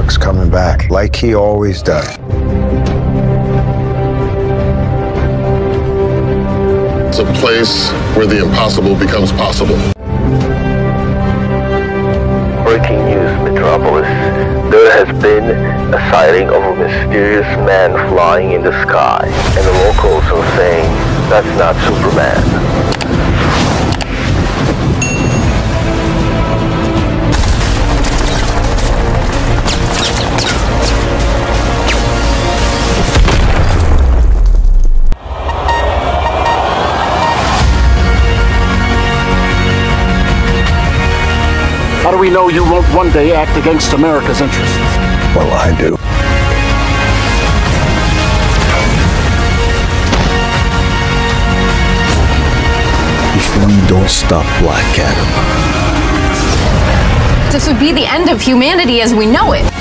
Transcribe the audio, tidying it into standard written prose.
Clark's coming back, like he always does. It's a place where the impossible becomes possible. Breaking news, Metropolis. There has been a sighting of a mysterious man flying in the sky, and the locals are saying that's not Superman. How do we know you won't one day act against America's interests? Well, I do. If we don't stop Black Adam, This would be the end of humanity as we know it.